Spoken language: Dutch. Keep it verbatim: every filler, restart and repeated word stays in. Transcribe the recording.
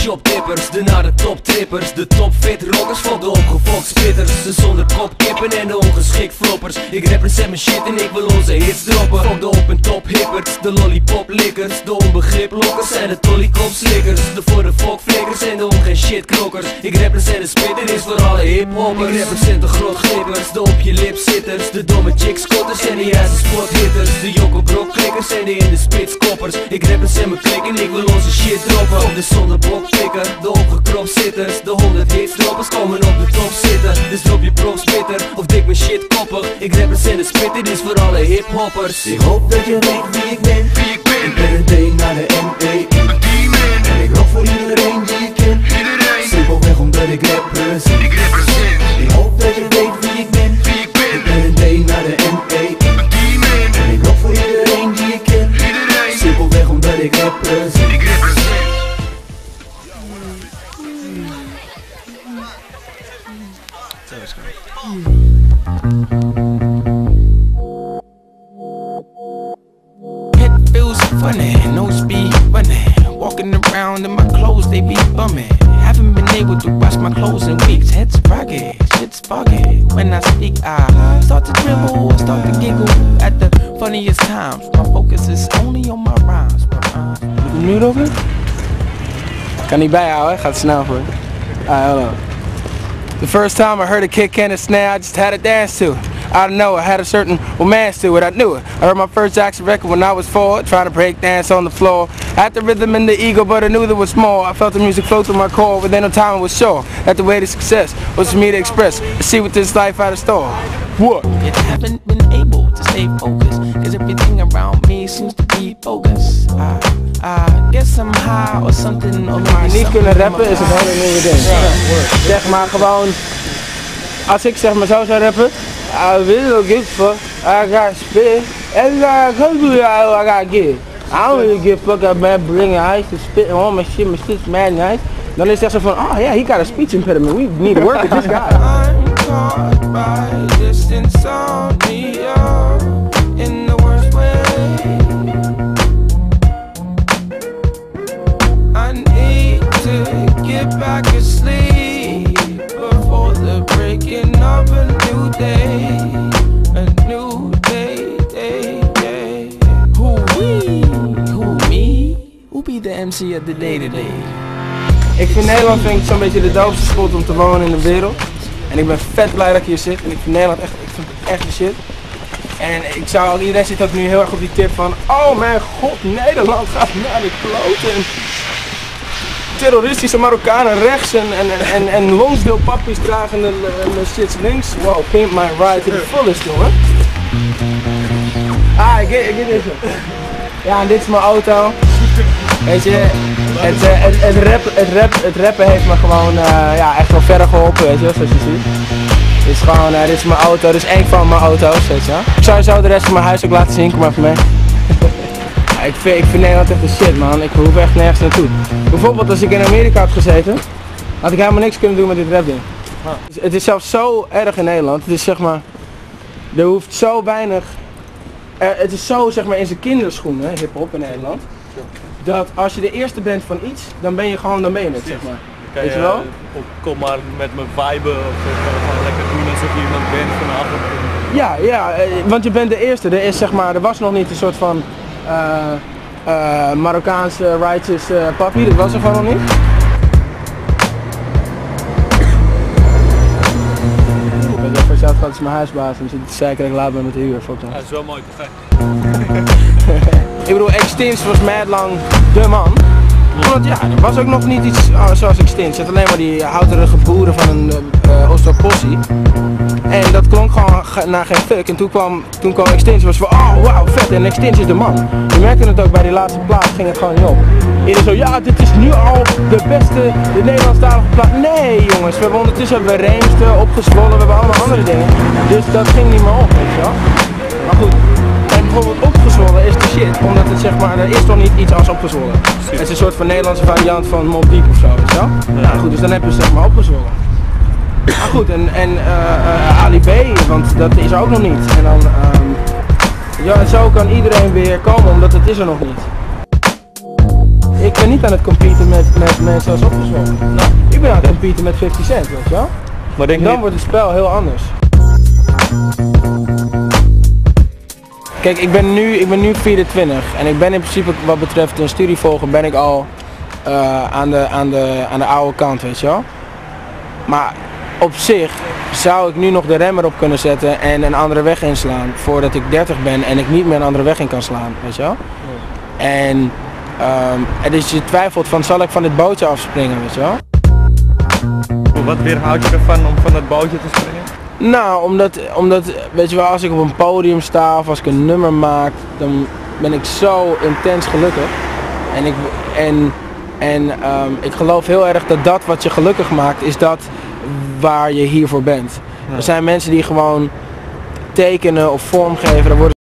shoptippers, de naar de top trippers, de topfit rockers van de opgefokt spitters, de zonder kopkippen en de ongeschikt floppers. Ik represent mijn shit en ik wil onze hits droppen. Van de op en top hippers, de lollipop likkers, de onbegrip lokkers en de tollykop slikkers, de voor de fok flikkers en de om geen shit knokkers. Ik represent de spitter is voor alle hiphoppers. Ik represent de grot glippers, de op je lip zitters, de domme chicks kotters en die ijzer spothitters, de jokkelbrok klikkers en de in de spits koppers. Ik represent mijn klik en ik wil onze shit droppen. Op de zondebok pikken, de opgekropt zitters, de honderd hits droppers komen op de top zitten. Dus drop je props bitter of dik mijn shit koppig. Ik represent de spit, dit is voor alle hiphoppers. Ik hoop dat je weet wie ik ben. Wie ik ben. Ik ben een D naar de M E Een D-man. En ik rock voor iedereen die ik ken. Iedereen. Simpelweg omdat ik represent. Ik represent. Ik hoop dat je weet wie ik ben. Wie ik ben. Ik ben een D naar de M E Een D-man. En ik rock voor iedereen die ik ken. Iedereen. Simpelweg omdat ik represent. Ik represent. It feels funny, no speed running. Walking around in my clothes, they be bumming. Haven't been able to wash my clothes in weeks. Head's rocky, shit's foggy. When I speak, I start to dribble, I start to giggle at the funniest times. My focus is only on my rhymes. Moet ik hem nu roken? Ik kan niet bijhouden, gaat snel voor. Alright, hold on. The first time I heard a kick and a snare, I just had to dance to it. I don't know, I had a certain romance to it, I knew it. I heard my first Jackson record when I was four, trying to break dance on the floor. I had the rhythm and the ego, but I knew there was more. I felt the music flow through my core, within no time I was sure that the way to success was for me to express and see what this life had in store. What? Yet haven't been able to stay focused, cause everything around me seems to be bogus. I, I guess I'm high or something, or Maar maybe niet kunnen something rappen is een hele nieuwe ding. Zeg maar gewoon, als ik zeg maar zo zou rappen, I really don't give a fuck, I got spit, every time I come to you, I got get. I don't really give a fuck about bringing ice to spit on my shit, my shit's mad nice. Dan is het echt zo van, oh yeah, he got a speech impediment, we need to work with this guy. I'm caught by this insomnia in the worst way. I need to get back to sleep before the breaking of a new day. A new day, day, day. Who we? Who me? Who be the M C of the day to day? Ik vind Nederland vind ik zo'n beetje de doopste spot om te wonen in de wereld. En ik ben vet blij dat ik hier zit. En ik vind Nederland echt, ik vind het echt de shit. En ik zou, iedereen zit ook nu heel erg op die tip van, oh mijn god, Nederland gaat naar de kloten. En terroristische Marokkanen rechts en, en, en, en Lonsdale pappies dragen de, de shits links. Wow, pimp my ride to the fullest, jongen. Ah, ik get, ik get deze. Ja, en dit is mijn auto. Weet je, het, uh, het, het, rap, het, rap, het rappen heeft me gewoon uh, ja, echt wel verder geholpen, weet je wel, zoals je ziet. Dit is gewoon, uh, dit is mijn auto, dit is één van mijn auto's, weet je wel. Ik zou zo de rest van mijn huis ook laten zien, kom maar even mee. Ja, ik, vind, ik vind Nederland echt de shit, man, ik hoef echt nergens naartoe. Bijvoorbeeld als ik in Amerika had gezeten, had ik helemaal niks kunnen doen met dit rapding. Het, het is zelfs zo erg in Nederland, het is zeg maar, er hoeft zo weinig, er, het is zo zeg maar in zijn kinderschoenen, hip-hop in Nederland. Dat als je de eerste bent van iets, dan ben je gewoon, dan ben je het, zeg maar. Kan Weet je je wel? Op, kom maar met mijn vibe of gewoon lekker doen alsof je iemand bent vanavond. Ja, ja, eh, want je bent de eerste. Er is zeg maar, er was nog niet een soort van uh, uh, Marokkaanse righteous uh, papi, dat was er gewoon nog niet. Ik ben voor jezelf gewoon, het is mijn huisbaas en zit te zeiken dat ik laat ben met de huur. Fuck dan. Ja, dat is wel mooi te Ik bedoel, Extinct was mad lang de man. Want ja, er was ook nog niet iets uh, zoals Extinct. Je had alleen maar die houterige boeren van een uh, Ostropossie. En dat klonk gewoon naar geen fuck. En toen kwam, toen kwam Extinct, was van oh wauw vet en Extinct is de man. Je merkte het ook bij die laatste plaat, ging het gewoon niet op. Iedereen zo, ja dit is nu al de beste, de Nederlandstalige plaat. Nee jongens, we hebben ondertussen hebben we Reemster, Opgezwollen, we hebben allemaal andere dingen. Dus dat ging niet meer op, weet je wel. Maar goed. En bijvoorbeeld Opgezwollen is de shit, omdat het zeg maar, er is toch niet iets als Opgezwollen. Het is een soort van Nederlandse variant van Mobb Deep of zo, weet je wel? Nou goed, dus dan heb je zeg maar Opgezwollen. Maar goed, en, en uh, uh, Ali B, want dat is er ook nog niet. En dan, um, ja, en zo kan iedereen weer komen, omdat het is er nog niet. ik ben niet aan het competen met, met mensen als Opgezwollen. Nou, ik ben aan het competen met fifty cent, weet je wel? Maar denk je Dan niet... wordt het spel heel anders. Kijk, ik ben nu, ik ben nu vierentwintig en ik ben in principe wat betreft een studievolger ben ik al uh, aan, de, aan, de, aan de oude kant, weet je wel. Maar op zich zou ik nu nog de remmer op kunnen zetten en een andere weg inslaan voordat ik dertig ben en ik niet meer een andere weg in kan slaan, weet je wel. Ja. En, um, en dus je twijfelt van zal ik van dit bootje afspringen, weet je wel. Wat weerhoudt je ervan om van dat bootje te springen? Nou, omdat, omdat, weet je wel, als ik op een podium sta of als ik een nummer maak, dan ben ik zo intens gelukkig. En ik, en, en um, ik geloof heel erg dat dat wat je gelukkig maakt, is dat waar je hiervoor bent. Ja. Er zijn mensen die gewoon tekenen of vormgeven, daar worden